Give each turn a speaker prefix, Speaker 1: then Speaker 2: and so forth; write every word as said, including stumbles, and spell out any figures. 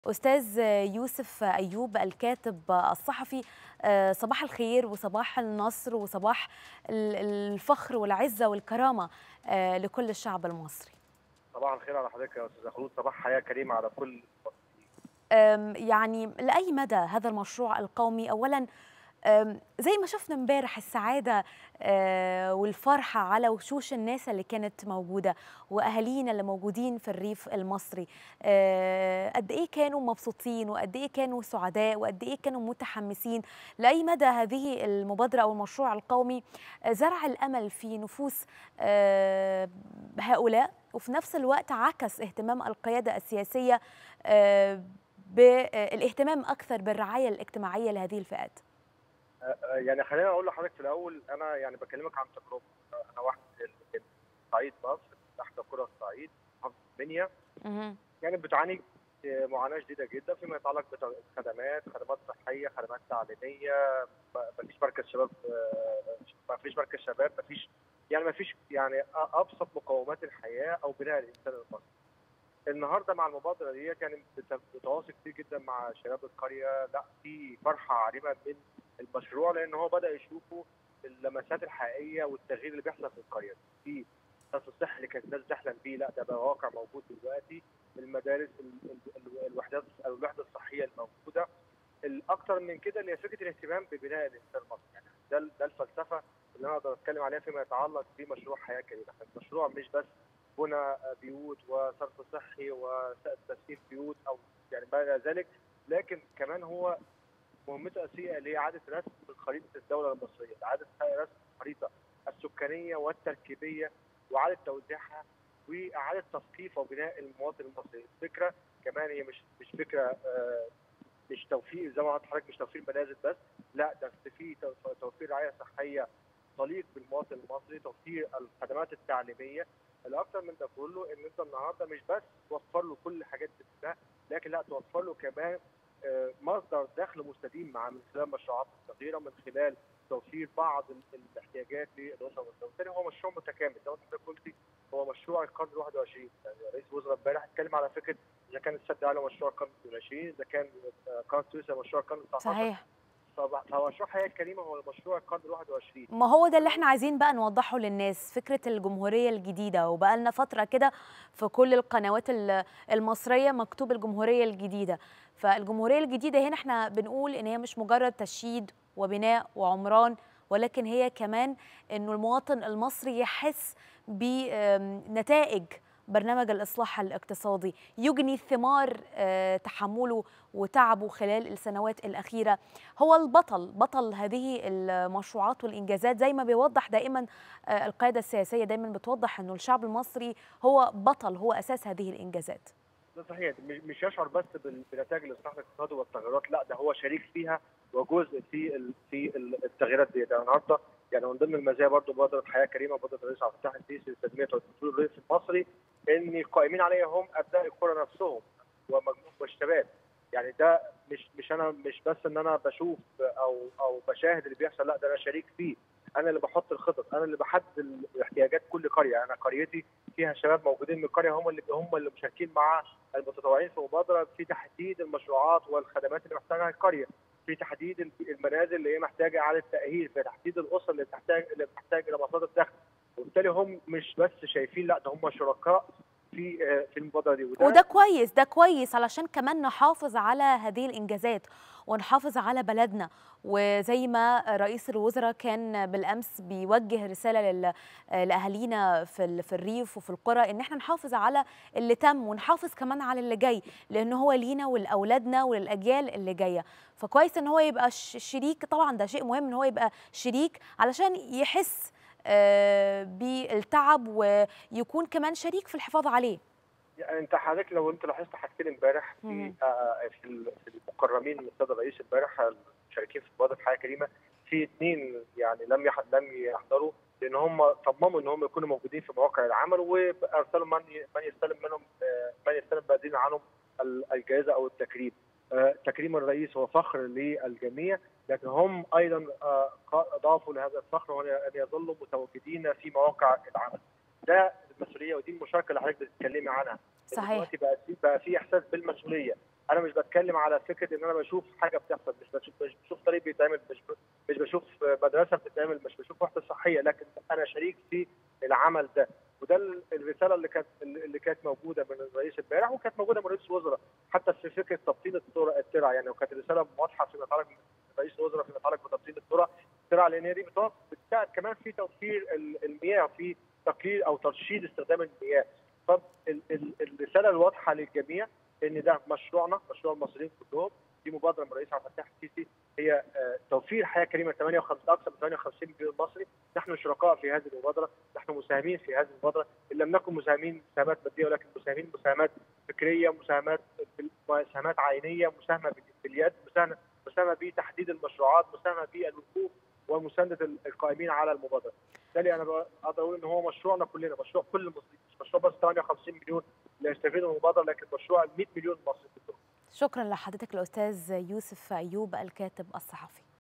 Speaker 1: أستاذ يوسف أيوب الكاتب الصحفي، صباح الخير وصباح النصر وصباح الفخر والعزة والكرامة لكل الشعب المصري.
Speaker 2: صباح الخير على حضرتك يا أستاذة خلود، صباح حياة كريمة على كل المصريين.
Speaker 1: يعني لأي مدى هذا المشروع القومي؟ أولا زي ما شفنا امبارح السعادة والفرحة على وشوش الناس اللي كانت موجودة وأهالينا اللي موجودين في الريف المصري، قد إيه كانوا مبسوطين وقد إيه كانوا سعداء وقد إيه كانوا متحمسين. لأي مدى هذه المبادرة أو المشروع القومي زرع الأمل في نفوس هؤلاء، وفي نفس الوقت عكس اهتمام القيادة السياسية بالاهتمام أكثر بالرعاية الاجتماعية لهذه الفئات.
Speaker 2: يعني خليني اقول لحضرتك في الاول، انا يعني بكلمك عن تجربه. انا واحد من صعيد مصر، تحت قرى الصعيد، محافظه المنيا، كانت بتعاني معاناه شديده جدا فيما يتعلق بالخدمات، خدمات صحيه، خدمات تعليميه. ما فيش مركز شباب، ما فيش مركز شباب، ما فيش يعني ما فيش يعني ابسط مقومات الحياه او بناء الانسان المصري. النهارده مع المبادره ديت يعني بتواصل كتير جدا مع شباب القريه، لا في فرحه عارمه من المشروع، لان هو بدا يشوفوا اللمسات الحقيقيه والتغيير اللي بيحصل في القريه. في الصرف الصحي اللي كانت الناس بتحلم بيه، لا ده بقى واقع موجود دلوقتي. المدارس، الوحدات الوحده الصحيه الموجوده. الاكثر من كده اللي هي فكره الاهتمام ببناء الانسان المصري، يعني ده ده الفلسفه اللي انا اقدر اتكلم عليها فيما يتعلق بمشروع حياه كريمه. المشروع مش بس بنى بيوت وصرف صحي وتسيير بيوت او يعني ما الى ذلك، لكن كمان هو مهمته الاساسيه اللي هي اعاده رسم خريطه الدوله المصريه، اعاده رسم الخريطه السكانيه والتركيبيه واعاده توزيعها واعاده تثقيف وبناء المواطن المصري. الفكره كمان هي مش مش فكره آه مش توفير زي ما قلت لحضرتك، مش توفير منازل بس، لا ده في توفير رعايه صحيه تليق بالمواطن المصري، توفير الخدمات التعليميه. الاكثر من ده كله ان انت النهارده مش بس توفر له كل الحاجات دي، لكن لا توفر له كمان مصدر دخل مستديم مع من خلال مشروعات صغيره، من خلال توفير بعض الاحتياجات للاسر. وبالتالي هو مشروع متكامل زي ما حضرتك قلتي، هو مشروع القرن الواحد والعشرين. يعني رئيس الوزراء امبارح اتكلم على فكره اذا كان السد العالي مشروع القرن العشرين، اذا كان قناه سويس مشروع القرن التاسع عشر.
Speaker 1: صحيح.
Speaker 2: فهو مشروع حياه كريمه هو مشروع القرن الواحد والعشرين.
Speaker 1: ما هو ده اللي احنا عايزين بقى نوضحه للناس، فكرة الجمهورية الجديدة، وبقى لنا فترة كده في كل القنوات المصرية مكتوب الجمهورية الجديدة. فالجمهورية الجديدة هنا احنا بنقول ان هي مش مجرد تشييد وبناء وعمران، ولكن هي كمان انه المواطن المصري يحس بنتائج برنامج الإصلاح الاقتصادي، يجني ثمار تحمله وتعبه خلال السنوات الأخيرة. هو البطل بطل هذه المشروعات والإنجازات، زي ما بيوضح دائما القيادة السياسية، دائما بتوضح أنه الشعب المصري هو بطل، هو أساس هذه الإنجازات.
Speaker 2: ده صحيح، مش يشعر بس بنتائج الاصلاح الاقتصادي والتغيرات، لا ده هو شريك فيها وجزء في في التغييرات دي. ده النهارده يعني من ضمن المزايا برضه مبادره حياه كريمه، مبادره الرئيس عبد الفتاح السيسي لتنميه وتطوير الريف المصري، ان القائمين عليها هم ابناء القرى نفسهم والشباب. يعني ده مش مش انا مش بس ان انا بشوف او او بشاهد اللي بيحصل، لا ده انا شريك فيه. انا اللي بحط الخطط، انا اللي بحدد احتياجات كل قريه. انا قريتي فيها شباب موجودين من القريه، هم اللي هم اللي مشاركين مع المتطوعين في المبادره في تحديد المشروعات والخدمات اللي محتاجها القريه، في تحديد المنازل اللي هي محتاجه اعاده تاهيل، في تحديد الاسر اللي بتحتاج اللي بتحتاج الى مصادر دخل. وبالتالي هم مش بس شايفين، لا ده هم شركاء في في المبادره دي. وده
Speaker 1: وده كويس، ده كويس علشان كمان نحافظ على هذه الإنجازات ونحافظ على بلدنا. وزي ما رئيس الوزراء كان بالأمس بيوجه رسالة لأهالينا في في الريف وفي القرى إن احنا نحافظ على اللي تم ونحافظ كمان على اللي جاي، لأن هو لينا ولأولادنا وللأجيال اللي جاية. فكويس إن هو يبقى شريك، طبعا ده شيء مهم إن هو يبقى شريك علشان يحس بالتعب ويكون كمان شريك في الحفاظ عليه.
Speaker 2: يعني انت حضرتك لو انت لاحظت حاجتين امبارح في آه في في المكرمين من السيد الرئيس امبارح المشاركين في مبادره حياه كريمه، في اثنين يعني لم لم يحضروا، لان هم صمموا ان هم يكونوا موجودين في مواقع العمل، وارسلوا من من يستلم منهم آه من يستلم بادين عنهم الجائزه او التكريم. آه تكريم الرئيس هو فخر للجميع، لكن هم ايضا آه اضافوا لهذا الفخر وان يظلوا متواجدين في مواقع العمل. ده المسؤوليه ودي المشاركه اللي حضرتك بتتكلمي عنها.
Speaker 1: صحيح.
Speaker 2: دلوقتي بقى في بقى في احساس بالمسؤوليه، انا مش بتكلم على فكره ان انا بشوف حاجه بتحصل، مش بشوف مش بشوف طريق بيتعمل، مش مش بشوف مدرسه بتتعمل، مش بشوف وحده صحيه، لكن انا شريك في العمل ده. وده الرساله اللي كانت اللي كانت موجوده من الرئيس امبارح، وكانت موجوده من رئيس الوزراء حتى في فكره تبطين الترع يعني، وكانت الرساله واضحه فيما يتعلق رئيس الوزراء فيما يتعلق بتبطين الترع الترع لان هي دي بتساعد كمان في توفير المياه، في تقليل او ترشيد استخدام المياه. فالرساله الواضحه للجميع ان ده مشروعنا، مشروع المصريين كلهم. دي مبادره من الرئيس عبد الفتاح السيسي، هي توفير حياه كريمه ثمانية وخمسين اكثر من ثمانية وخمسين مليون مصري. نحن شركاء في هذه المبادره، نحن مساهمين في هذه المبادره، ان لم نكن مساهمين مساهمات ماديه ولكن مساهمين مساهمات فكريه، مساهمات مساهمات عينيه، مساهمه باليد، مساهمه مساهمه بتحديد المشروعات، مساهمه بالوقوف ومسانده القائمين على المبادره. بالتالي انا اقدر اقول ان هو مشروعنا كلنا، مشروع كل المصريين، مش مشروع بس ثمانية وخمسين مليون اللي يستفيدوا من المبادره، لكن مشروع مئة مليون مصري.
Speaker 1: شكرا لحضرتك الاستاذ يوسف ايوب الكاتب الصحفي.